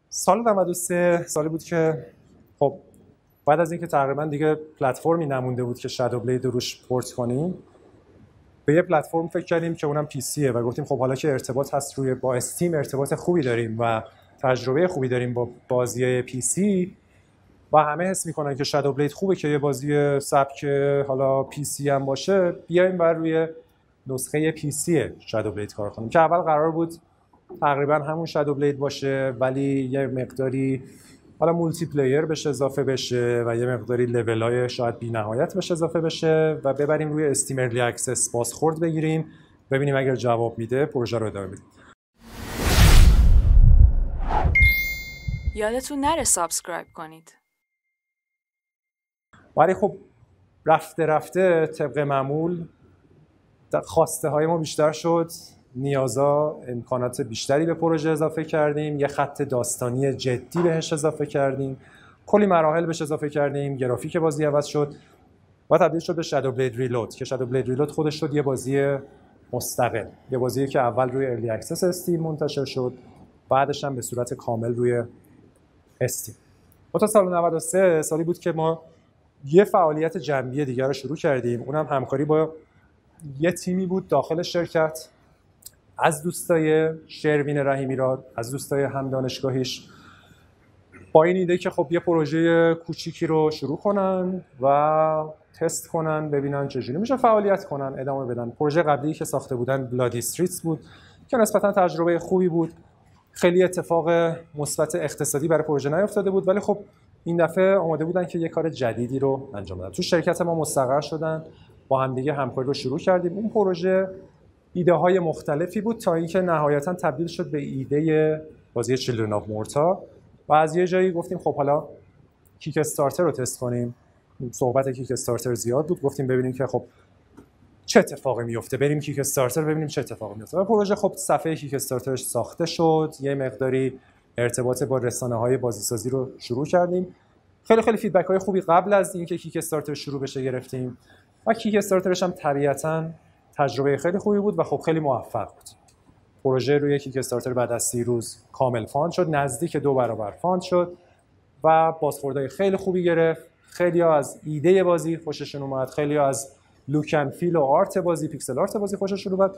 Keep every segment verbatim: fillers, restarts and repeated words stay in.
سال نود و سه سالی بود که خب بعد از اینکه تقریبا دیگه پلتفرمی نمونده بود که شادو بلید رو روش پورت کنیم، به یه پلتفرم فکر کردیم که اونم پی سیه و گفتیم خب حالا که ارتباط هست روی با استیم ارتباط خوبی داریم و تجربه خوبی داریم با بازی پی سی و همه حس میکنن که شادو بلید خوبه که یه بازی سبک حالا پی سی هم باشه، بیایم بر روی نسخه پی سی شادو بلید کار کنیم که اول قرار بود تقریبا همون شادو بلید باشه ولی یه مقداری حالا مولتی پلییر بهش اضافه بشه و یه مقداری لول‌های شاید بی‌نهایت بهش اضافه بشه و ببریم روی استیم ارلی اکسس بازخورد بگیریم، ببینیم اگر جواب میده پروژه رو ادامه بدیم. یادتون نره سابسکرایب کنید. ولی خب رفته رفته طبق معمول خواسته های ما بیشتر شد، نیازا امکانات بیشتری به پروژه اضافه کردیم، یه خط داستانی جدی بهش اضافه کردیم، کلی مراحل بهش اضافه کردیم، گرافیک بازی عوض شد و تبدیل شد به شادو بلید ریلود که شادو بلید ریلود خودش شد یه بازی مستقل، یه بازی که اول روی ارلی اکسس استیم منتشر شد، بعدش هم به صورت کامل روی استیم. تا سال نود و سه سالی بود که ما یه فعالیت جنبی دیگر رو شروع کردیم، اونم همکاری با یه تیمی بود داخل شرکت از دوستای شروین رحیمیراد، از دوستای هم دانشگاهیش، با این ایده که خب یه پروژه کوچیکی رو شروع کنن و تست کنن ببینن چجوری میشه فعالیت کنن، ادامه بدن. پروژه قبلی که ساخته بودن بلادی استریتس بود که نسبتا تجربه خوبی بود، خیلی اتفاق مثبت اقتصادی برای پروژه نیفتاده بود ولی خب این دفعه آماده بودن که یه کار جدیدی رو انجام بدن. تو شرکت ما مستقر شدن، با هم دیگه همکاری رو شروع کردیم. اون پروژه ایده های مختلفی بود تا اینکه نهایتا تبدیل شد به ایده بازی چیلدرن آف مورتا و از یه جایی گفتیم خب حالا کیک استارتر رو تست کنیم. صحبت کیک استارتر زیاد بود، گفتیم ببینیم که خب چه اتفاقی میفته، بریم کیک استارتر ببینیم چه اتفاقی میفته. و پروژه خب صفحه کیک استارترش ساخته شد، یه مقداری ارتباط با رسانه‌های بازیسازی رو شروع کردیم. خیلی خیلی فیدبک‌های خوبی قبل از اینکه کیک استارتر شروع بشه گرفتیم و کیک استارترش هم طبیعتاً تجربه خیلی خوبی بود و خب خیلی موفق بود. پروژه روی کیک استارتر بعد از سی روز کامل فاند شد، نزدیک دو برابر فاند شد و بازخوردهای خیلی خوبی گرفت. خیلی‌ها از ایده بازی خوششون اومد، خیلی‌ها از لوک اند فیل و آرت بازی، پیکسل آرت بازی خوششون اومد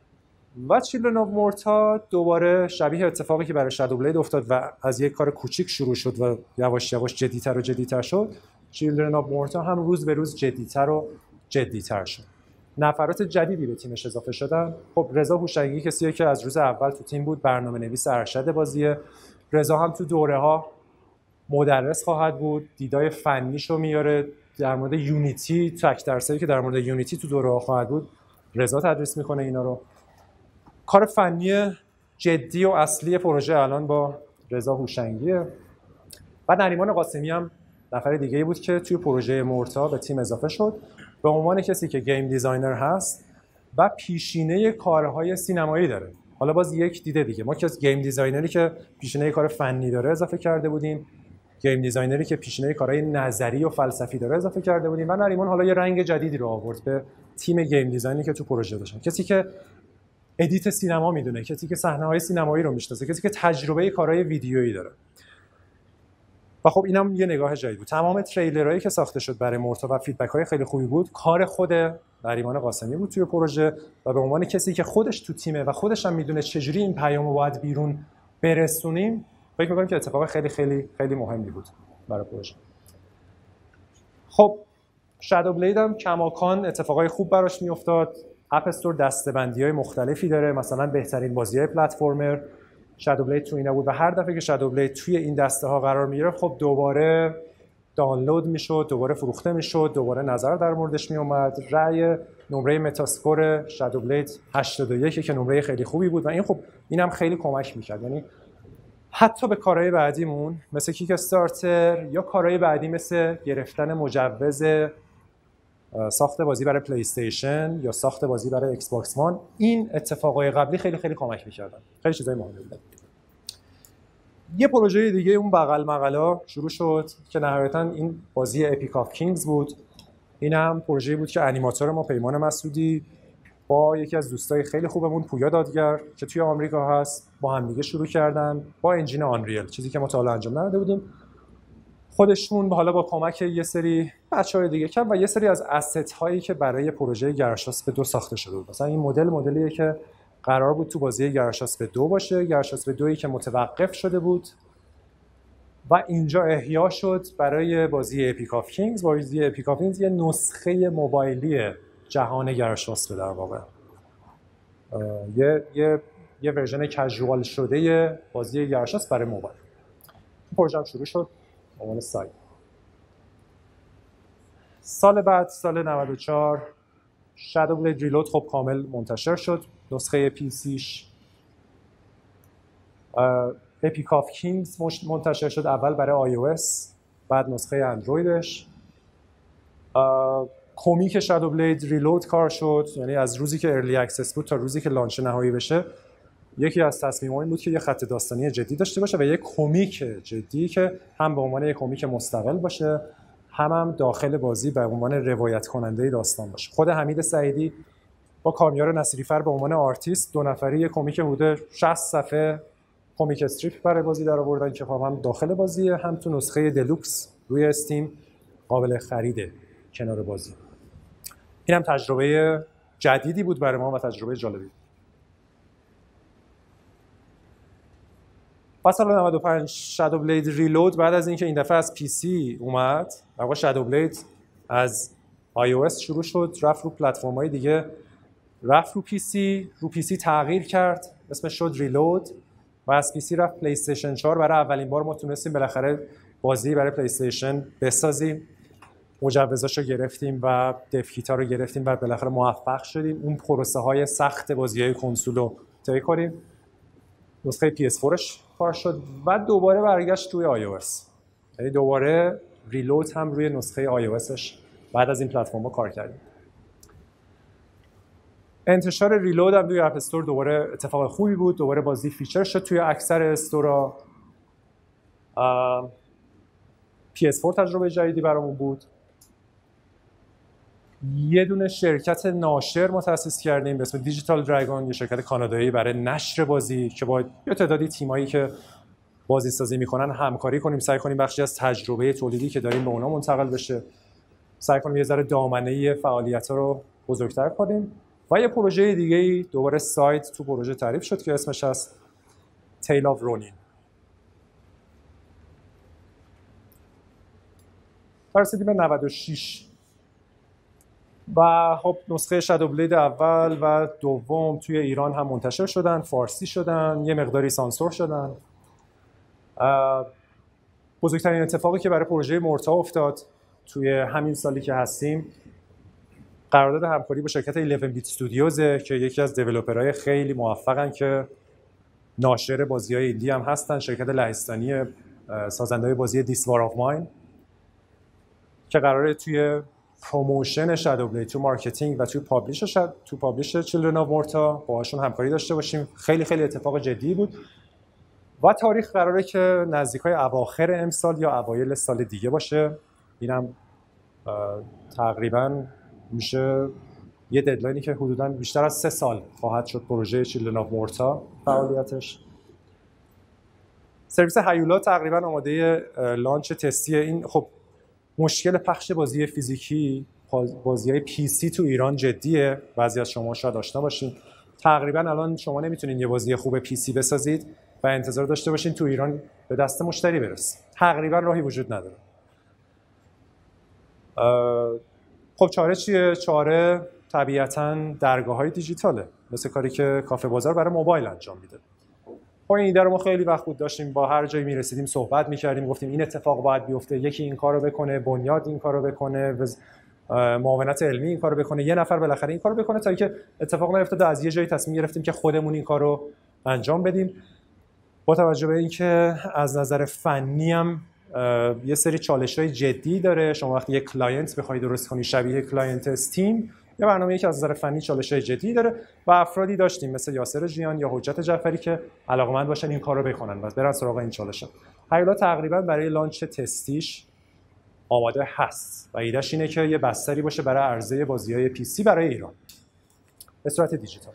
و چیلدرن آف مورتا دوباره شبیه اتفاقی که برای شادو بلید افتاد و از یک کار کوچیک شروع شد و یواش یواش جدی‌تر و جدی‌تر شد، چیلدرن آف مورتا هم روز به روز جدی‌تر و جدی‌تر شد. نفرات جدیدی به تیمش اضافه شدن. خب رضا هوشنگی کسیه که از روز اول تو تیم بود، برنامه‌نویس ارشد بازیه. رضا هم تو دوره‌ها مدرس خواهد بود، دیدای فنیشو میاره، در مورد یونیتی تک درسایی که در مورد یونیتی تو دوره‌ها خواهد بود رضا تدریس میکنه اینا رو. کار فنی جدی و اصلی پروژه الان با رضا هوشنگیه. بعد نریمان قاسمی هم نفر دیگه‌ای بود که توی پروژه مورتا به تیم اضافه شد به عنوان کسی که گیم دیزاینر هست و پیشینه کارهای سینمایی داره. حالا باز یک دیده دیگه، ما که از گیم دیزاینری که پیشینه کار فنی داره اضافه کرده بودیم، گیم دیزاینری که پیشینه کارهای نظری و فلسفی داره اضافه کرده بودیم و نریمان حالا یه رنگ جدیدی رو آورد به تیم گیم دیزاینی که تو پروژه داشتن. کسی که ادیت سینما میدونه، کسی که صحنه‌های سینمایی رو میشناسه، کسی که تجربه کارهای ویدیویی داره. و خب اینم یه نگاه جدید بود. تمام تریلرهایی که ساخته شد برای مورتا و فیدبک‌های خیلی خوبی بود، کار خود نریمان قاسمی بود توی پروژه و به عنوان کسی که خودش تو تیمه و خودش هم میدونه چجوری این پیامو باید بیرون برسونیم، فکر می‌کنم که اتفاق خیلی خیلی خیلی مهمی بود برای پروژه. خب شادو بلید هم کماکان اتفاقای خوب براش میافتاد. اپ استور دسته‌بندی‌های مختلفی داره، مثلا بهترین بازی‌های پلتفرمر شادو بلید تو اینا بود و هر دفعه که شادو بلید توی این دسته ها قرار میگرفت خب دوباره دانلود میشد، دوباره فروخته میشد، دوباره نظر در موردش میومد. رأی نمره متاسکور شادو بلید هشتاد و یک که نمره خیلی خوبی بود و این خب اینم خیلی کمک میکرد. یعنی حتی به کارهای بعدیمون مثل کیک استارتر یا کارهای بعدی مثل گرفتن مجوز ساخت بازی برای پلی استیشن یا ساخت بازی برای ایکس باکس وان، این اتفاقای قبلی خیلی خیلی کمک می‌کردن. خیلی چیزای مهمی بود. یه پروژه دیگه اون بغل مغلا شروع شد که نهایتاً این بازی اپیک آف کینگز بود. این هم پروژه‌ای بود که انیماتور ما پیمان مسعودی با یکی از دوستای خیلی خوبمون پویا دادگر که توی آمریکا هست با هم دیگه شروع کردن با انجین آنریل، چیزی که ما تا حالا انجام نداده بودیم. خودشون حالا با کمک یه سری بچه‌های دیگه کم و یه سری از اسست هایی که برای پروژه گرشاسپ دو ساخته شده بود. مثلا این مدل مدلیه که قرار بود تو بازی گرشاسپ دو باشه، گرشاسپ دویی که متوقف شده بود و اینجا احیا شد برای بازی اپیک آف کینگز. بازی اپیک آف کینگز یه نسخه موبایلی جهان گرشاسپ در واقع، یه یه یه ورژن کژوال شده بازی گرشاسپ برای موبایل. پروژه هم شروع شد به عنوان سایت. سال بعد سال نود و چهار شادو بلید ریلود خب کامل منتشر شد، نسخه پی سیش. اپیک آف کینگز منتشر شد اول برای آی او اس، بعد نسخه اندرویدش. کمیک شادو بلید ریلود کار شد، یعنی از روزی که ارلی اکسس بود تا روزی که لانچ نهایی بشه یکی از تصمیم‌ها این بود که یه خط داستانی جدی داشته باشه و یه کمیک جدی که هم به عنوان یه کمیک مستقل باشه، هم هم داخل بازی به عنوان روایت کننده داستان باشه. خود حمید سعیدی با کامیار نصیری‌فر به عنوان آرتیست دو نفری یه کمیک بوده شصت صفحه کمیک استریپ برای بازی در آوردن که هم داخل بازیه، هم تو نسخه دلوکس روی استیم قابل خریده کنار بازی. این هم تجربه جدیدی بود برای ما و تجربه جالبی. پس سال نود و پنج شادو بلید ریلود بعد از اینکه این دفعه از پی سی اومد، واقعا شادو بلید از آی او اس شروع شد، رفت رو پلتفرم‌های دیگه، رفت رو پی سی، رو پی سی تغییر کرد، اسمش شد ریلود و از پی سی رفت پلی استیشن چهار. برای اولین بار ما تونستیم بالاخره بازی برای پلی استیشن بسازیم، مجوزاشو گرفتیم و دفکیتا رو گرفتیم و بالاخره موفق شدیم اون پروسه های سخت بازی‌های کنسول رو طی کنیم. نسخه پی اس فورش کار شد و دوباره برگشت روی آی او اس، یعنی دوباره ریلود هم روی نسخه آی او اسش بعد از این پلتفرم‌ها کار کردیم. انتشار ریلود هم توی اپ استور دوباره اتفاق خوبی بود، دوباره بازی فیچر شد توی اکثر استورا. پی اس فور تجربه جدیدی برامون بود. یه دونه شرکت ناشر ما تأسیس کردیم به اسم دیجیتال دراگون، یه شرکت کانادایی برای نشر بازی که با یه تعدادی تیمایی که بازی سازی میکنن همکاری کنیم، سعی کنیم بخشی از تجربه تولیدی که داریم به اونا منتقل بشه، سعی کنیم یه ذره دامنه فعالیت‌ها رو بزرگتر کنیم. و یه پروژه دیگه‌ای دوباره سایت تو پروژه تعریف شد که اسمش هست تیل آف رونین. رسیدیم به نود و شش و خب نسخه شادو بلید اول و دوم توی ایران هم منتشر شدن، فارسی شدن، یه مقداری سانسور شدن. بزرگترین اتفاقی که برای پروژه مورتا افتاد توی همین سالی که هستیم قرارداد همکاری با شرکت یازده بیت استودیوزه که یکی از دیولپرهای خیلی موفقن که ناشر بازی‌های ایندی هم هستن، شرکت لهستانی سازنده بازی دیس وار آف ماین که قراره توی پروموشن شادو بلید، تو مارکتینگ و تو پابلیش شد تو پابلیش چیلدرن آف مورتا باهاشون همکاری داشته باشیم. خیلی خیلی اتفاق جدی بود و تاریخ قراره که نزدیکای اواخر امسال یا اوایل سال دیگه باشه. اینم تقریبا میشه یه ددلاینی که حدوداً بیشتر از سه سال خواهد شد پروژه چیلدرن آف مورتا فعالیتش. سرویس هیولا تقریبا آماده لانچ تستی. این خب مشکل پخش بازی فیزیکی، بازی‌های پی سی تو ایران جدیه، بعضی از شما شاید آشنا باشین. تقریبا الان شما نمیتونین یه بازی خوب پی سی بسازید و انتظار داشته باشین تو ایران به دست مشتری برسه. تقریبا راهی وجود نداره. خب چاره چیه؟ چاره طبیعتاً درگاه‌های دیجیتاله، مثل کاری که کافه بازار برای موبایل انجام میده. خب این ایده رو ما خیلی وقت بود داشتیم، با هر جایی میرسیدیم صحبت میکردیم، گفتیم این اتفاق باید بیفته، یکی این کارو بکنه، بنیاد این کارو بکنه، معاونت علمی این کارو بکنه، یه نفر بالاخره این کارو بکنه، تا اینکه اتفاق نیفتاد. از یه جایی تصمیم گرفتیم که خودمون این کارو انجام بدیم. با توجه به اینکه از نظر فنی هم یه سری چالش‌های جدی داره، شما وقتی یک کلاینت بخوای درست کنی شبیه کلاینت استیم، یه برنامه‌ای که از نظر فنی چالش‌های جدی داره و افرادی داشتیم مثل یاسر ژیان یا حجت جعفری که علاقه‌مند باشن این کارو بکنن و برن سراغ این چالش‌ها. هیولا تقریبا برای لانچ تستیش آماده هست و ایدهش اینه که یه بستری باشه برای عرضه بازی‌های پی سی برای ایران. به صورت دیجیتال.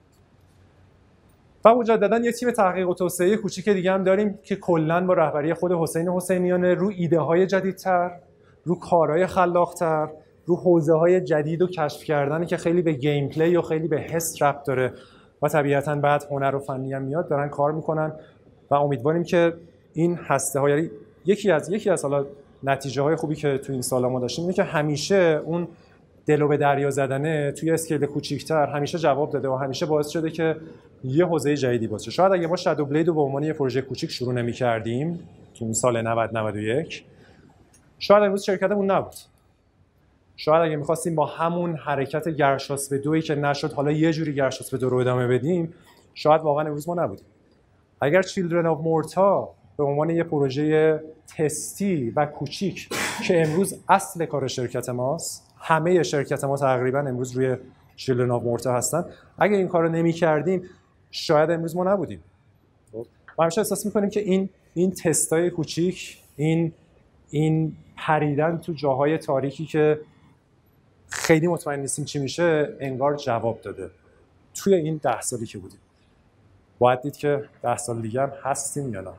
و مجددا یه تیم تحقیق و توسعه کوچیک دیگه هم داریم که کلا با رهبری خود حسین حسینیانه رو ایده های جدیدتر، رو کارهای خلاقتر، رو حوزه های جدید و کشف کردنی که خیلی به گیم پلی و خیلی به حس ربط داره و طبیعتاً بعد هنر و فنی هم میاد دارن کار میکنن و امیدواریم که این هسته ها، یعنی یکی از یکی از حالا نتیجه های خوبی که تو این سالا ما داشتیم اینه که همیشه اون دلو به دریا زدنه توی اسکیل کوچیک‌تر همیشه جواب داده و همیشه باعث شده که یه حوزه جدیدی باشه. شاید اگه ما شادو بلید رو به عنوان یه پروژه کوچیک شروع نمی‌کردیم تو اون سال نود نود و یک، شاید امروز شرکتمون نبود. شاید اگه می‌خواستیم با همون حرکت گرشاسب دویی که نشد حالا یه جوری گرشاسب دو رو ادامه بدیم، شاید واقعا امروز ما نبودیم. اگر چیلدرن آف مورتا به عنوان یه پروژه تستی و کوچیک که امروز اصل کار شرکت ماست، همه شرکت ما تقریبا امروز روی چیلدرن آف مورتا هستن، اگه این کارو نمی‌کردیم شاید امروز ما نبودیم. ما همیشه احساس می‌کنیم که این این تستای کوچیک، این این پریدن تو جاهای تاریکی که خیلی مطمئن نیستیم چی میشه، انگار جواب داده توی این ده سالی که بودیم. باید دید که ده سال دیگه هم هستیم یا نه.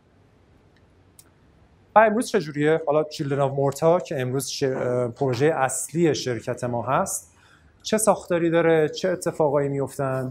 و امروز چجوریه؟ حالا چیلدرن آف مورتا که امروز شر... پروژه اصلی شرکت ما هست، چه ساختاری داره؟ چه اتفاقایی میفتن؟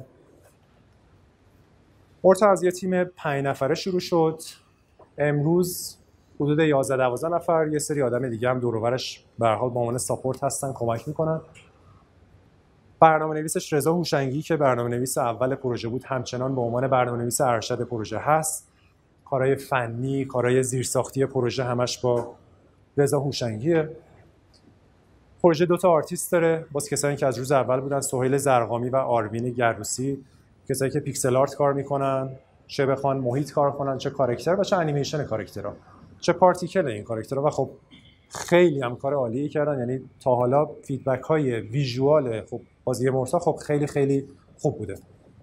مورتا از یه تیم پنج نفره شروع شد. امروز حدود یازده دوازده نفر، یه سری آدم دیگه هم دور و برش به هر حال با عنوان ساپورت هستن، کمک میکنن. برنامه‌نویسش رضا هوشنگی که برنامه‌نویس اول پروژه بود، همچنان به عنوان برنامه‌نویس ارشد پروژه هست. کارهای فنی، کارهای زیرساختی پروژه همش با رضا هوشنگیه. پروژه دو تا آرتیست داره، باز کسایی که از روز اول بودن، سهیل زرقامی و آروین گروسی، کسایی که پیکسل آرت کار میکنن، چه بخوان محیط کار کنن، چه کاراکتر و چه انیمیشن کاراکترها، چه پارتیکل این کاراکترها. و خب خیلی هم کار عالی کردن، یعنی تا حالا فیدبک های ویژوال خب بازی مورتا خب خیلی خیلی خوب بوده.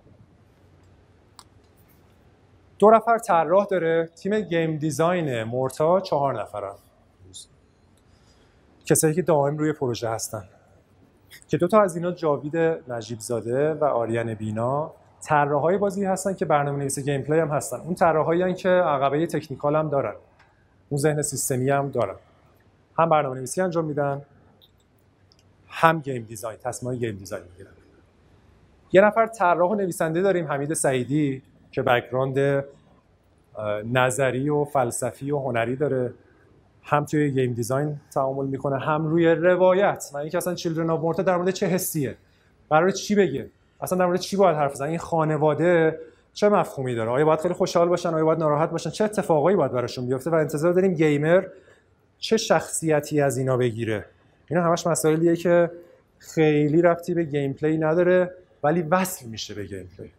دو نفر طراح داره. تیم گیم دیزاین مورتا چهار نفرن، کسایی که دائم روی پروژه هستن که دو تا از اینا جاوید نجیب زاده و آریان بینا طراحای بازی هستن که برنامه‌نویس گیم پلی هم هستن. اون طراحایی که عقبه تکنیکال هم دارن، اون ذهن سیستمی هم دارن، هم برنامه‌نویسی انجام میدن هم گیم دیزاین، تصمیمای گیم دیزاین میگیرن. یه نفر طراح و نویسنده داریم، حمید سعیدی، که بک‌گراند نظری و فلسفی و هنری داره، هم توی گیم دیزاین تعامل میکنه هم روی روایت. من اینکه اصلا چیلدرن آف مورتا در مورد چه حسیه، قراره چی بگه، اصلا در مورد چی باید حرف بزنن، این خانواده چه مفهومی داره، آیا باید خیلی خوشحال باشن، آیا باید ناراحت باشن، چه اتفاقایی باید براشون بیفته و انتظار داریم گیمر چه شخصیتی از اینا بگیره. اینا همش مسائلیه که خیلی ربطی به گیم پلی نداره ولی وصل میشه به گیم پلی.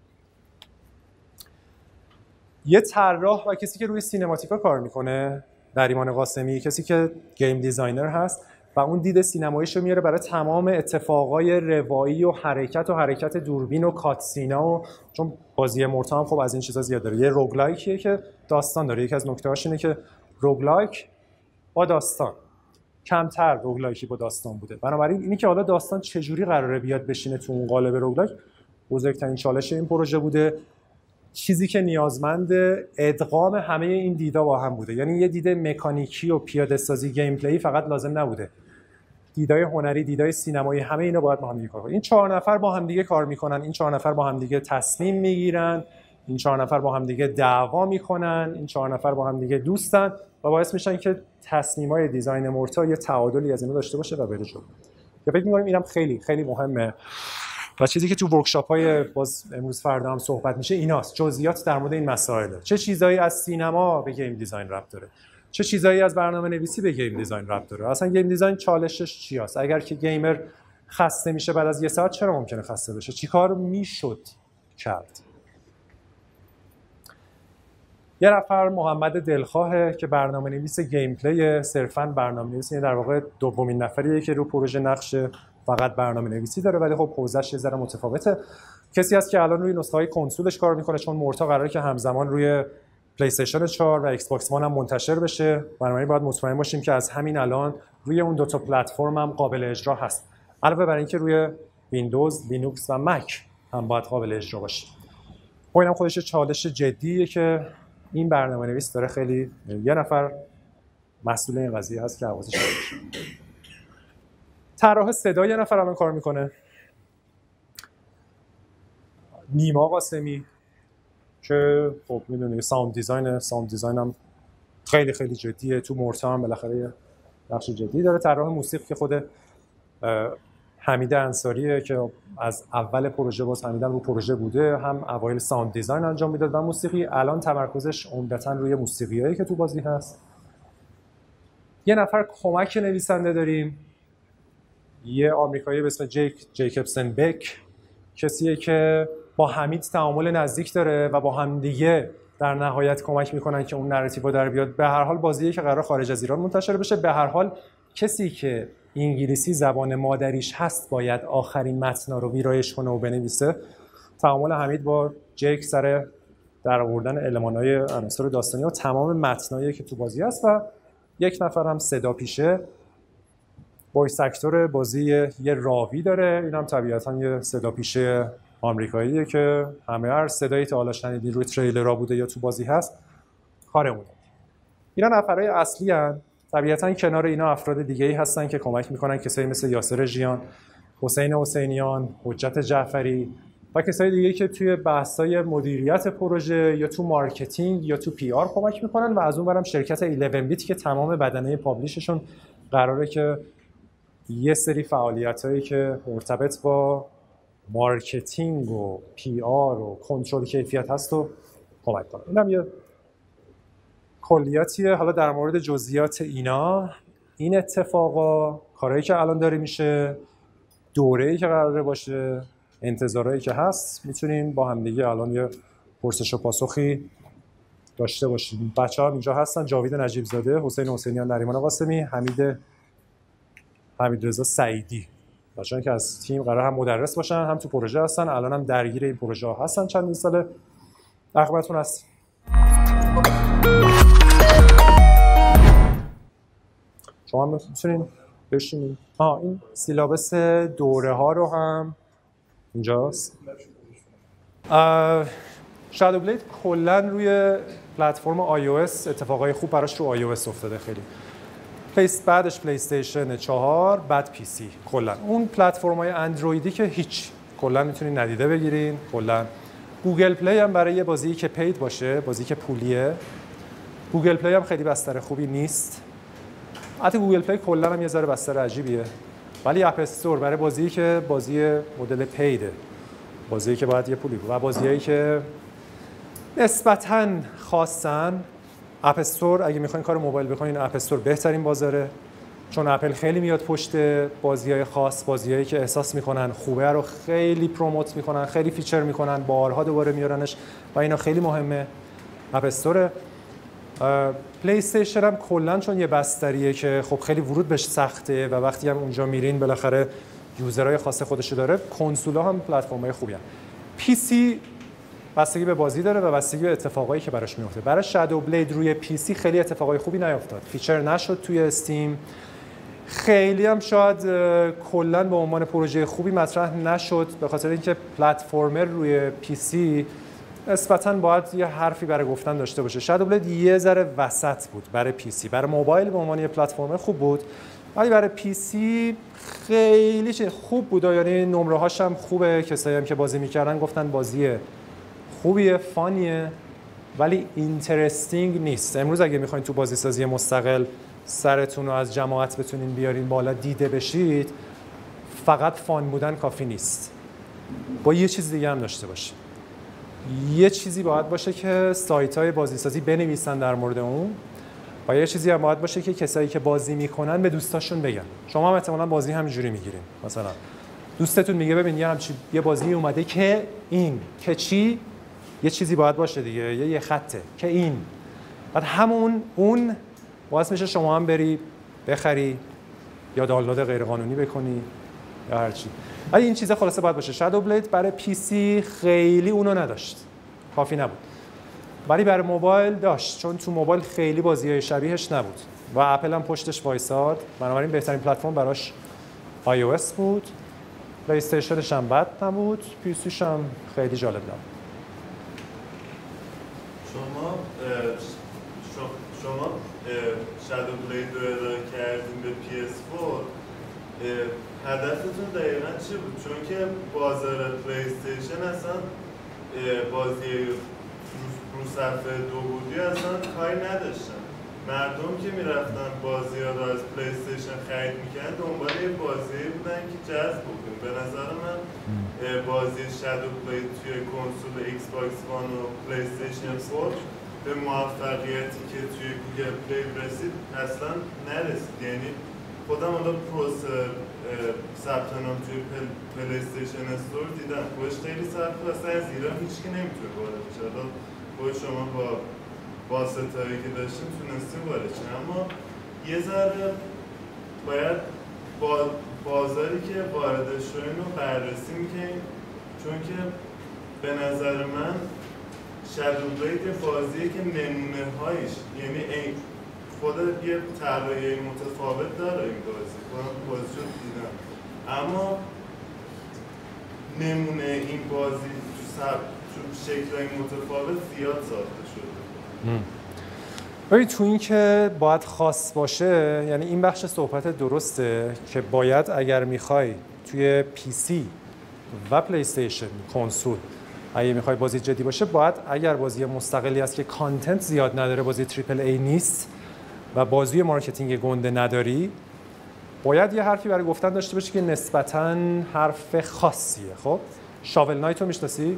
یه طراح و کسی که روی سینماتیکا کار میکنه، نریمان قاسمی، کسی که گیم دیزاینر هست و اون دید سینماییشو میاره برای تمام اتفاقای روایی و حرکت و حرکت دوربین و کاتسینا، و چون بازی مورتا هم خب از این چیزا زیاد داره. یه روگلایکیه که داستان داره. یکی از نکته‌هاش اینه که روگلایک با داستان، کمتر روگلایکی با داستان بوده. بنابراین اینی که حالا داستان چجوری قراره بیاد بشینه تو اون قالب روگلایک، بزرگترین چالش این پروژه بوده. چیزی که نیازمند ادغام همه این دیدا با هم بوده، یعنی یه دید مکانیکی و پیاده سازی گیم پلی فقط لازم نبوده، دیدای هنری، دیدای سینمایی، همه اینا باید با هم دیگه کار کنن. این چهار نفر با هم دیگه کار میکنن، این چهار نفر با هم دیگه تصمیم میگیرن، این چهار نفر با هم دیگه دعوا میکنن، این چهار نفر با هم دیگه دوستن و باعث میشن که تصمیمای دیزاین مورتا یه تعادلی از اینا داشته باشه و بره جلو. یا فکر می‌کنم اینم خیلی خیلی مهمه و چیزی که تو ورکشاپ‌های باز امروز فردا هم صحبت میشه ایناست، جزئیات در مورد این مسائل. چه چیزایی از سینما به گیم دیزاین ربط داره، چه چیزایی از برنامه‌نویسی به گیم دیزاین ربط داره، اصلا گیم دیزاین چالشش چی است، اگر که گیمر خسته میشه بعد از یه ساعت چرا ممکنه خسته بشه، چیکار میشد کرد. یه نفر محمد دلخواهه که برنامه‌نویس گیم پلی، صرفاً برنامه‌نویس، یعنی در واقع دومین نفریه که رو پروژه نقش فقط برنامه‌نویسی داره ولی خب حوزه‌اش یه ذره متفاوته. کسی هست که الان روی نسخه‌های کنسولش کار میکنه، چون مورتا قراره که همزمان روی پلی استیشن چهار و ایکس باکس وان هم منتشر بشه. بنابراین باید مطمئن باشیم که از همین الان روی اون دو تا پلتفرم هم قابل اجرا هست. علاوه بر اینکه روی ویندوز، لینوکس و مک هم باید قابل اجرا باشه. خب اینم خودش چالش جدیه که این برنامه‌نویس داره، خیلی یه نفر مسئول این قضیه هست که حواسش باشه. طراح صدا یه نفر الان کار میکنه، نیما قاسمی که خب میدونی ساوند دیزاین ساوند دیزاین هم خیلی خیلی جدیه، تو مورتا هم بالاخره یه نقش جدی داره. طراح موسیقی که خود حمید انصاریه که از اول پروژه باز حمیدم رو پروژه بوده، هم اوایل ساوند دیزاین انجام میداد و موسیقی. الان تمرکزش عمدتاً روی موسیقیایی که تو بازی هست. یه نفر کمک نویسنده داریم، یه آمریکایی به اسم جیک جیکبسن بک، کسیه که با حمید تعامل نزدیک داره و با هم دیگه در نهایت کمک میکنن که اون نراتیو در بیاد. به هر حال بازیه که قرار خارج از ایران منتشر بشه، به هر حال کسی که انگلیسی زبان مادریش هست باید آخرین متنا رو ویرایش کنه و بنویسه. تعامل حمید با جیک سر در آوردن المان‌های عناصر داستانی و تمام متنایی که تو بازی هست و یک نفر هم صدا پیشه، وایس اکتور بازی یه راوی داره. اینم طبیعتاً یه صدا پیشه آمریکاییه که همه هر صدایی تا حالا شنیدین روی تریلرها بوده یا تو بازی هست کارمونه. اینا نفرای اصلی هستن. طبیعتاً کنار اینا افراد دیگه‌ای هستن که کمک میکنن، کسایی مثل یاسر ژیان، حسین حسینیان، حجت جعفری و کسای دیگه‌ای که توی بحث‌های مدیریت پروژه یا تو مارکتینگ یا تو پی آر کمک میکنن و از اون برم شرکت الیون بیت که تمام بدنه پابلیششون قراره که یه سری فعالیتایی که مرتبط با مارکتینگ و پی آر و کنترل کیفیت هست رو کمک کنه. اینم یه کلیاتیه. حالا در مورد جزئیات اینا، این اتفاقا، کارهایی که الان داره میشه، دوره‌ای که قراره باشه، انتظارهایی که هست، میتونیم با هم دیگه الان یه پرسش و پاسخی داشته باشیم. بچه‌ها اینجا هستن: جاوید نجیب زاده، حسین حسینیان، نریمان قاسمی، حمید حمیدرضا سعیدی. بچه‌ها که از تیم قرار هم مدرس باشن هم تو پروژه هستن، الان هم درگیر این پروژه ها هستن. چند ساله عقبتون هست. شما هم میتونین بشینین. آه این سیلابس دوره ها رو هم اینجاست. شادو بلید کلا روی پلتفرم آی او اس اتفاقای خوب براش رو آی او اس افتاده. خیلی پلیس بعدش پلی استیشن چهار، بعد پی سی. کلا اون پلتفرم‌های اندرویدی که هیچ، کلا میتونین ندیده بگیرین. کلا گوگل پلی هم برای یه بازی که پید باشه، بازی که پولیه، گوگل پلی هم خیلی بستر خوبی نیست. البته گوگل پلی کلا هم یه ذره بستر عجیبیه، ولی اپ استور برای بازی که بازی مدل پیده، بازی که باید یه پولی بود و بازیایی که نسبتاً خاصن، اپ استور اگه میخواین کار موبایل بکنین، اپ استور بهترین بازاره، چون اپل خیلی میاد پشت بازیای خاص، بازیایی که احساس میکنن خوبه رو خیلی پروموت میکنن، خیلی فیچر میکنن، بارها دوباره میارنش و اینا خیلی مهمه. اپ استور. پلی استیشن هم کلا چون یه بستریه که خب خیلی ورود بهش سخته و وقتی هم اونجا میرین بالاخره یوزرهای خاص خودشو داره. کنسولا هم پلتفرم‌های خوبی هست. پی سی بستگی به بازی داره و بستگی به اتفاقایی که براش میفته. برای شادو بلید روی پی سی خیلی اتفاقای خوبی نیافتاد، فیچر نشد توی استیم، خیلی هم شاید کلا به عنوان پروژه خوبی مطرح نشد به خاطر اینکه پلتفرمر روی پی سی نسبتاً باید یه حرفی برای گفتن داشته باشه. شادو بلید یه ذره وسط بود برای پی سی. برای موبایل به عنوان یه پلتفرمر خوب بود، ولی برای پی سی خیلی خوب بود، یعنی نمره هاش هم خوبه، کسایی هم که بازی میکردن گفتن بازی خوبیه، فانیه، ولی اینترستینگ نیست. امروز اگه میخواین تو بازی سازی مستقل سرتون رو از جماعت بتونین بیارین بالا، دیده بشید، فقط فان بودن کافی نیست، با یه چیز دیگه هم داشته باشه. یه چیزی باید باشه که سایت‌های بازیسازی بنویسن در مورد اون، و یه چیزی هم باید باشه که کسایی که بازی میکنن به دوستاشون بگن. شما هم احتمالاً بازی همینجوری میگیرین، مثلا دوستتون میگه ببین یه همچین یه بازی اومده که این که چی، یه چیزی باید باشه دیگه، یه یه خطه که این، بعد همون اون باعث میشه شما هم بری بخری یا دانلود غیرقانونی بکنی یا هر چی. ولی این چیزا خلاصه باید باشه. شادو بلید برای پی سی خیلی اونو نداشت، کافی نبود، ولی برای موبایل داشت، چون تو موبایل خیلی بازیای شبیهش نبود و اپل هم پشتش وایساد، بنابراین بهترین پلتفرم براش آی او اس بود. پلی استیشنش هم بد نبود، پی سیش هم خیلی جالب نبود. شما شما شادو بلید رو ارائه کردیم به پی اس فور، هدفتون دقیقا چی بود؟ چون که بازار پلی استیشن اصلا بازی رو صفحه دو بودی اصلا کاری نداشتن. مردم که میرفتن بازی ها رو از پلی استیشن خرید میکنن دنبال یه بازی بودن که جذب بود. به نظر من بازی شادو بلید توی کنسول ایکس باکس وان و پلی استیشن فور به موفقیتی که توی گوگل پلی رسید اصلا نرسید. یعنی خودم حالا پروسه ثبت نام توی پل، پلی استیشن استور دیدم، خودش خیلی سخت و اصلا از ایران هیچکی نمیتونه وارد بشه. حالا خود شما با واسطه‌ای که داشتیم تونستیم وارد شیم، اما یه ذره باید با بازاری که وارد شدیم رو بررسی میکنیم، چون که به نظر من شادو بلید یه بازیه که نمونه هایش، یعنی این خود یه طراحی متفاوت داره این بازی، خودم بازی شد دیدم، اما نمونه این بازی تو سب تو شکل‌های متفاوت زیاد ساخته شده. ببین تو این که باید خاص باشه، یعنی این بخش صحبت درسته که باید اگر میخوای توی پی سی و پلی استیشن کنسول اگه میخوای بازی جدی باشه، باید اگر بازی مستقلی است که کانتنت زیاد نداره، بازی تریپل ای نیست و بازی مارکتینگ گنده نداری، باید یه حرفی برای گفتن داشته باشی که نسبتاً حرف خاصیه. خب شاول نایت رو میشناسی؟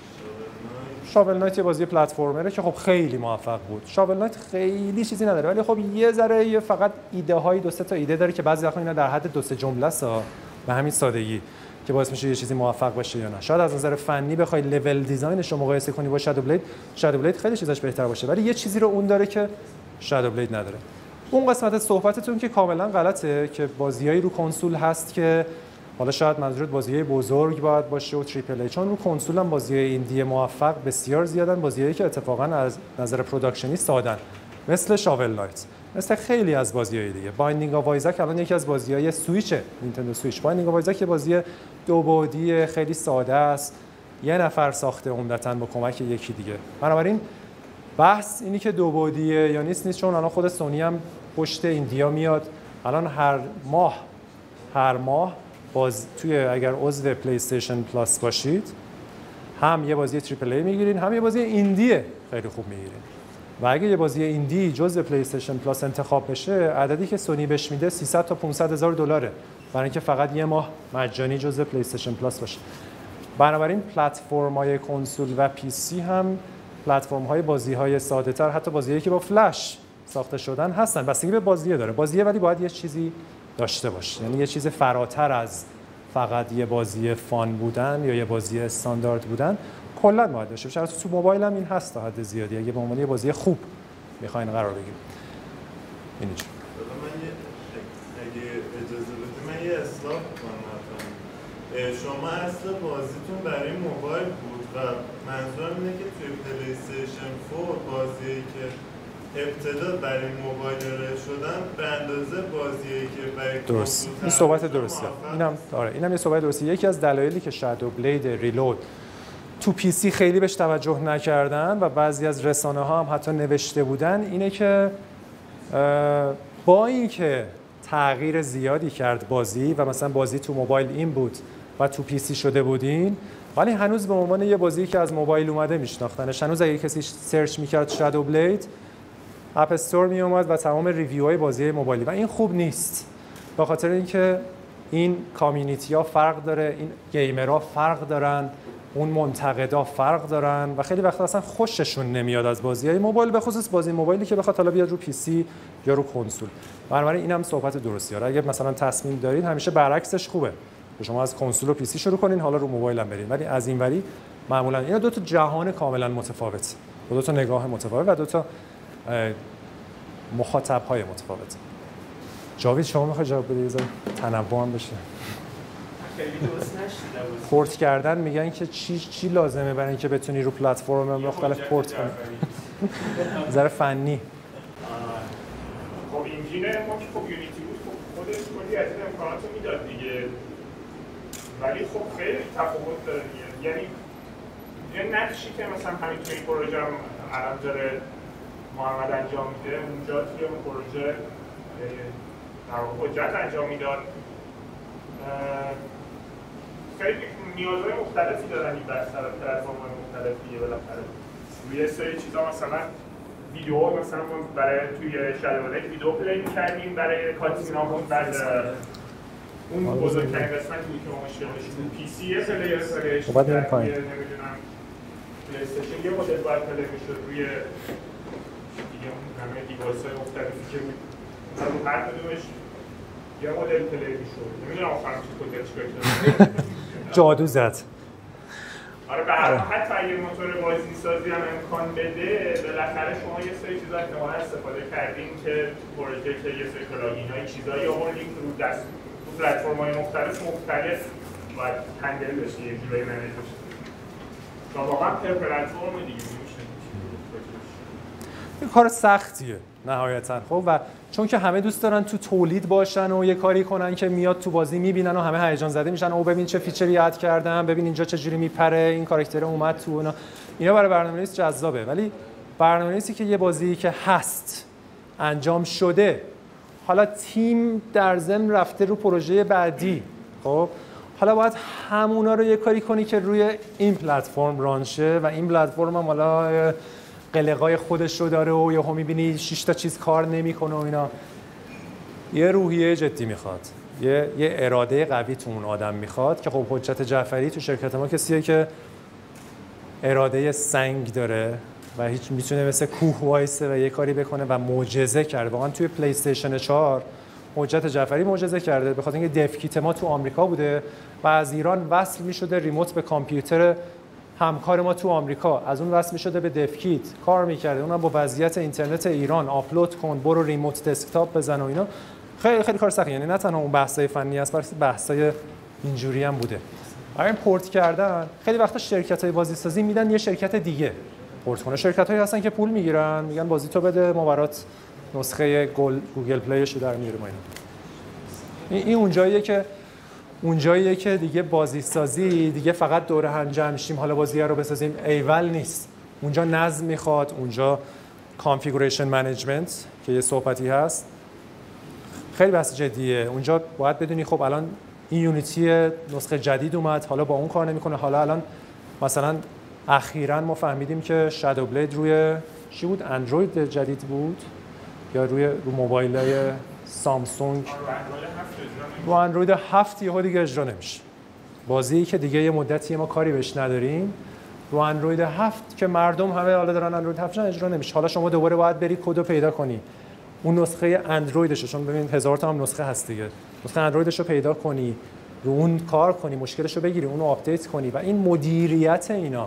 شاول نایت یه بازی پلتفرمره که خب خیلی موفق بود. شاول نایت خیلی چیزی نداره، ولی خب یه ذره یه فقط ایده های دو سه تا ایده داره که بعضی وقتا اینا در حد دو سه جمله است به همین سادگی که باعث میشه یه چیزی موفق باشه یا نه. شاید از نظر فنی بخوای لول دیزاینش رو مقایسه کنی با شادو بلید، شادو بلید خیلی چیزاش بهتر باشه، ولی یه چیزی رو اون داره که شادو بلید نداره. اون قسمت صحبتتون که کاملا غلطه که بازیایی رو کنسول هست که حالا شاید منظورت بازیای بزرگ باید باشه و تریپل ای، چون رو کنسول هم بازیای ایندی موفق بسیار زیادن، بازیایی که اتفاقا از نظر پروداکشنی سادن، مثل شاول نایت، مثل خیلی از بازی‌های دیگه. بایندینگ آف آیزاک الان یکی از بازی‌های سویچ نینتندو سویچ. بایندینگ آف آیزاک یه بازی دو بعدی خیلی ساده است، یه نفر ساخته عمدتاً با کمک یکی دیگه. بنابراین بحث اینی که دو بعدیه یا نیست نیست، چون الان خود سونی هم پشت ایندیا میاد. الان هر ماه هر ماه باز توی اگر عضو پلی استیشن پلاس باشید هم یه بازی تریپل ای میگیرین، هم یه بازی ایندی خیلی خوب میگیرین. و اگه یه بازی ایندی جزء پلی استیشن پلاس انتخاب بشه، عددی که سونی بهش میده سیصد تا پانصد هزار دلاره، برای اینکه فقط یه ماه مجانی جزء پلی استیشن پلاس باشه. بنابراین پلتفرم‌های کنسول و پی سی هم پلتفرم‌های بازی‌های ساده‌تر، حتی بازی‌هایی که با فلش ساخته شدن هستن، بستگی به بازیه داره. بازیه ولی باید یه چیزی داشته باشه، یعنی یه چیز فراتر از فقط یه بازی فان بودن یا یه بازی استاندارد بودن کلا باید داشته باشه. البته تو موبایل هم این هست تا حد زیادی، اگه به عنوان یه بازی خوب می‌خواین قرار بگیرید. اینجوری. من یه اگه اجازه بدید من یه اصلاح کنم. شما اصل بازیتون برای موبایل بود و منظورم اینه که توی پلی استیشن فور بازیایی که ابتدا برای موبایل ارائه شدن به اندازه بازیایی که برای درست. این صحبت درسته. اینم آره، اینم یه صحبت درسته. یکی از دلایلی که شادو بلید ریلود تو پی سی خیلی بهش توجه نکردن و بعضی از رسانه ها هم حتی نوشته بودن اینه که با اینکه تغییر زیادی کرد بازی و مثلا بازی تو موبایل این بود و تو پی سی شده بودین، ولی هنوز به عنوان یه بازی که از موبایل اومده میشناختنش. هنوز اگه کسی سرچ میکرد شادو بلید، اپ استور می اومد و تمام ریویوهای بازی موبایلی، و این خوب نیست به خاطر اینکه این کامیونیتی ها فرق داره، این گیمرها فرق دارن، اون منتقدا فرق دارن و خیلی وقتا اصلا خوششون نمیاد از بازی‌های موبایل، به خصوص بازی موبایلی که بخواد حالا بیاد رو پی سی یا رو کنسول. بنابراین اینم صحبت درستیه. اگه مثلا تصمیم دارین همیشه برعکسش خوبه، شما از کنسول و پی سی شروع کنین، حالا رو موبایل هم برین. ولی از اینوری معمولا اینا دو تا جهان کاملا متفاوت، دو تا نگاه متفاوت و دو تا مخاطب‌های متفاوت. جاوید شما میخوای جواب بدید؟ یه تنوع هم بشه. خیلی درست نشد. پورت کردن میگن که چی چی لازمه برای اینکه بتونی رو پلتفرم مختلف پورت کنی؟ نظر فنی. خب انجین ما که خب یونیتی بود، خب خودش کلی از این امکانات رو میداد دیگه. ولی خب خیلی تفاوت داره دیگه. یعنی یه نقشی که مثلا همین توی این پروژه هم الان داره محمد انجام میده، اونجا توی اون پروژه در واقع حجت انجام میداد. خیلی نیازهای مختلفی دارن این بستر پلتفرم‌های مختلفی بالاخره. روی سری چیزا مثلا ویدیو مثلا برای توی شلوارک ویدیو پلی می‌کردیم برای کاتسینامون، بعد اون بزرگترین قسمتی بود که ما مشکل داشتیم پی سی پلیر پلیش بعد این پایین نمیدونم پلی استیشن یه مدل باید پلی میشد روی دیگه اون همه دیوایس‌های مختلفی که بود رو هر کدومش یه مدل پلی میشد. نمیدونم آخرام چه کد چیکار کرد جادو زد. آره به هر حال حتی اگه موتور بازی سازی هم امکان بده بالاخره شما یه سری چیزا احتمالاً استفاده کردین که پروژه که یه سری پلاگین‌های چیزایی آوردین که رو دست تو پلتفرم‌های مختلف مختلف باید هندل بشه یه جورایی منیج بشه. تا واقعا پر پلتفرم دیگه میشه. این کار سختیه نهایتاً. خب و چون که همه دوست دارن تو تولید باشن و یه کاری کنن که میاد تو بازی میبینن و همه هیجان زده میشن، او ببین چه فیچری اد کردم، ببین اینجا چه جوری میپره، این کاراکتر اومد تو اونا. اینا برای برنامه‌نویس جذابه، ولی برنامه‌نویسی که یه بازی که هست انجام شده، حالا تیم در ضمن رفته رو پروژه بعدی، خب حالا باید همونا رو یه کاری کنی که روی این پلتفرم ران شه و این پلتفرم هم حالا قلقای خودش رو داره و یهو می‌بینی شش تا چیز کار نمی‌کنه و اینا. یه روحیه جدی میخواد، یه یه اراده قوی تو اون آدم میخواد که خب حجت جعفری تو شرکت ما کسیه که اراده سنگ داره و هیچ میتونه مثل کوه وایسه و یه کاری بکنه و معجزه کرده. واقعا توی پلی استیشن چهار حجت جعفری معجزه کرده، به خاطر اینکه دف کیت ما تو آمریکا بوده و از ایران وصل می‌شده ریموت به کامپیوتر همکار ما تو آمریکا، از اون وصل می‌شده به دف کیت کار می‌کرده، اونم با وضعیت اینترنت ایران آپلود کن، برو ریموت دسکتاپ بزن و اینا. خیلی خیلی کار سختیه، یعنی نه تنها اون بحثای فنی است، بلکه بحثای اینجوری هم بوده. برای پورت کردن خیلی وقتا شرکت‌های بازیسازی میدن یه شرکت دیگه پورت کنه. شرکت‌هایی هستن که پول میگیرن، میگن بازی تو بده ما برات نسخه گوگل پلیش رو در میاریم اینا. این اون جاییه که اون جاییه که دیگه بازیسازی دیگه فقط دور هم جمع شیم حالا بازی رو بسازیم ایول نیست. اونجا نظم میخواد، اونجا کانفیگوریشن منیجمنت که یه صحبتی هست خیلی بحث جدیه. اونجا باید بدونی خب الان این یونیتی نسخه جدید اومد، حالا با اون کار نمیکنه، حالا الان مثلا اخیراً ما فهمیدیم که شادو بلید روی چی بود؟ اندروید جدید بود یا روی رو موبایل‌های سامسونگ رو اندروید هفت یهو دیگه اجرا نمیشه. بازی که دیگه یه مدتی ما کاری بهش نداریم رو اندروید هفت که مردم همه حالا دارن اندروید هفت اجرا نمیشه. حالا شما دوباره باید بری کدو پیدا کنی، اون نسخه اندرویدش، چون ببین هزار تا هم نسخه هست دیگه، نسخه اندرویدش رو پیدا کنی، رو اون کار کنی، مشکلش رو بگیری، اون رو آپدیت کنی و این مدیریت اینا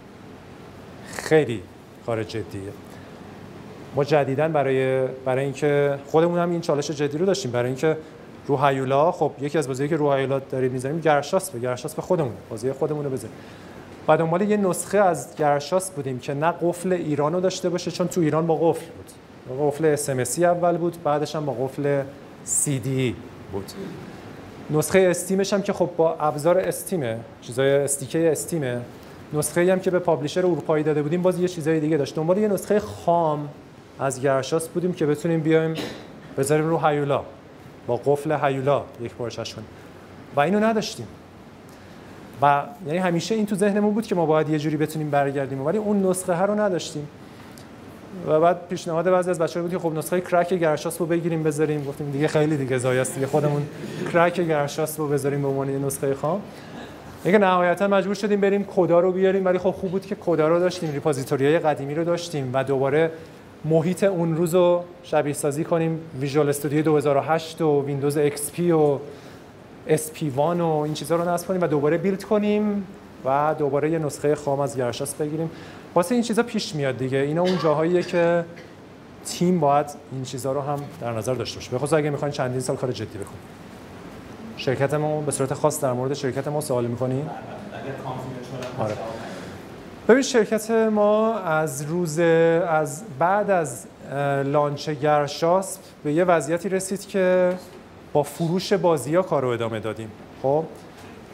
خیلی کار جدیه. ما جدیداً برای برای اینکه خودمون هم این چالش جدی رو داشتیم، برای اینکه رو هیولا، خب یکی از بازیایی که رو هیولا داریم می‌ذاریم گرشاس به گرشاس به خودمون بازی خودمون رو بزنیم. بعد دنبال یه نسخه از گرشاس بودیم که نه قفل ایران رو داشته باشه، چون تو ایران با قفل بود، قفل اس ام اس اول بود، بعدش هم با قفل سی دی بود. نسخه استیمش هم که خب با ابزار استیمه، چیزای استیکه استیمه. نسخه‌ای هم که به پابلیشر اروپایی داده بودیم باز یه چیزای دیگه داشت. دنبال یه نسخه خام از گرشاس بودیم که بتونیم بیایم بذاریم رو هیولا با قفل هیولا یک پارچش کنیم و اینو نداشتیم. و یعنی همیشه این تو ذهنمون بود که ما باید یه جوری بتونیم برگردیم، ولی اون نسخه ها رو نداشتیم. و بعد پیشنهاد بعضی از بچه‌ها بود که خب نسخه کرک گرشاس رو بگیریم بذاریم. گفتیم دیگه خیلی دیگه زایست دیگه خودمون کرک گرشاس رو بذاریم به عنوان نسخه خام. دیگه نهایتا مجبور شدیم بریم کدا رو بیاریم، ولی خب خوب بود که کدا رو داشتیم، ریپوزیتوری‌های قدیمی رو داشتیم و دوباره محیط اون روز رو شبیه سازی کنیم. ویژوال استودیو دو هزار و هشت و ویندوز ایکس پی و اس پی وان و این چیزا رو نصب کنیم و دوباره بیلد کنیم و دوباره یه نسخه خام از گرشاس بگیریم. واسه این چیزا پیش میاد دیگه. اینا اون جاهاییه که تیم باید این چیزا رو هم در نظر داشته باشه، بخصوص اگه میخواین چندین سال کار جدی بکنید. شرکت ما به صورت خاص در مورد شرکت ما سوال می‌کنین؟ آره. ببین شرکت ما از روز از بعد از لانچ گرشاس به یه وضعیتی رسید که با فروش بازی‌ها کار رو ادامه دادیم. خب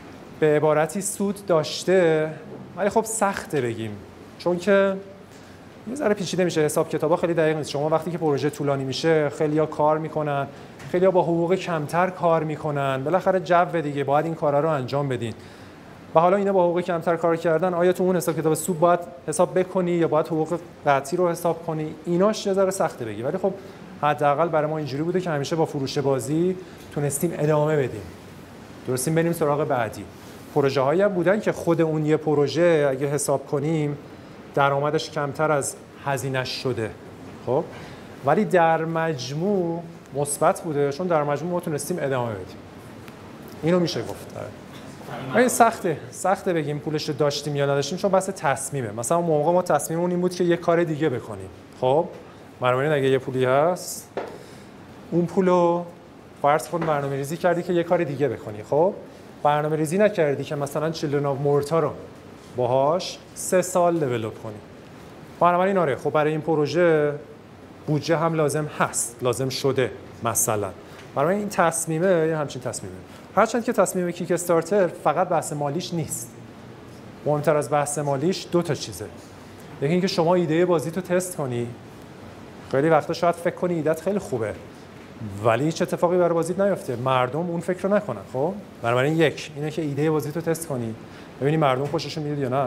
به عبارتی سود داشته، ولی خب سخته بگیم، چون که یه ذره پیچیده میشه. حساب کتابا خیلی دقیق نیست. شما وقتی که پروژه طولانی میشه خیلی‌ها کار میکنن، خیلی‌ها با حقوق کمتر کار میکنن، بالاخره جو دیگه باید این کارا رو انجام بدین. و حالا اینا با حقوق کمتر کار کردن، آیا تو اون حساب کتاب سود باید حساب بکنی یا باید حقوق قطعی رو حساب کنی؟ ایناش یه ذره سخته بگی، ولی خب حداقل برای ما اینجوری بوده که همیشه با فروش بازی تونستیم ادامه بدیم، درستیم بریم سراغ بعدی. پروژه هایی هم بودن که خود اون یه پروژه اگه حساب کنیم درآمدش کمتر از هزینه‌اش شده، خب ولی در مجموع مثبت بوده، چون در مجموع ما تونستیم ادامه بدیم. اینو میشه گفت. این سخته سخته بگیم پولش رو داشتیم یا نداشتیم، چون بحث تصمیمه. مثلا اون موقع ما تصمیممون این بود که یه کار دیگه بکنیم. خب بنابراین اگه یه پولی هست، اون پولو فرض کن برنامه‌ریزی کردی که یه کار دیگه بکنی. خب برنامه‌ریزی نکردی که مثلا چیلدرن آف مورتا رو باهاش سه سال دیولپ کنی. بنابراین آره، خب برای این پروژه بودجه هم لازم هست، لازم شده مثلا. برای این تصمیمه یه همچین تصمیمه. هرچند که تصمیم کیک استارتر فقط بحث مالیش نیست. مهمتر از بحث مالیش دو تا چیزه. یکی اینکه شما ایده بازی تو تست کنی. خیلی وقتا شاید فکر کنی ایده‌ت خیلی خوبه، ولی هیچ اتفاقی برای بازیت نیفته، مردم اون فکر رو نکنن. خب بنابراین یک اینه که ایده بازی تو تست کنی، ببینی مردم خوششون میاد یا نه.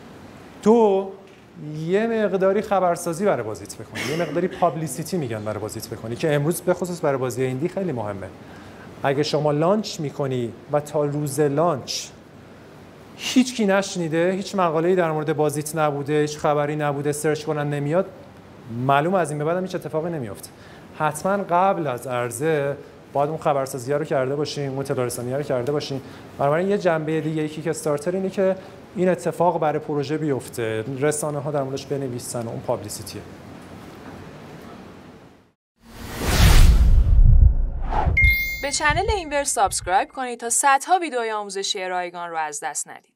دو، یه مقداری خبرسازی برای بازیت بکنی، یه مقداری پابلیسیتی میگن برای بازیت بکنی، که امروز به خصوص برای بازی ایندی خیلی مهمه. اگه شما لانچ میکنی و تا روز لانچ هیچ کی نشنیده، هیچ مقاله‌ای در مورد بازیت نبوده، هیچ خبری نبوده، سرچ کنن نمیاد، معلوم از این به بعد هیچ اتفاقی نمیفته. حتما قبل از عرضه باید اون خبرسازی‌ها رو کرده باشین، اون اطلاع رسانی‌ها رو کرده باشین. بنابراین یه جنبه دیگه کیک استارتر اینه که این اتفاق برای پروژه بیفته، رسانه‌ها در موردش بنویسن و اون پابلیسیتیه. به چنل اینور سابسکرایب کنید تا صدها ویدیوی آموزشی رایگان رو از دست ندید.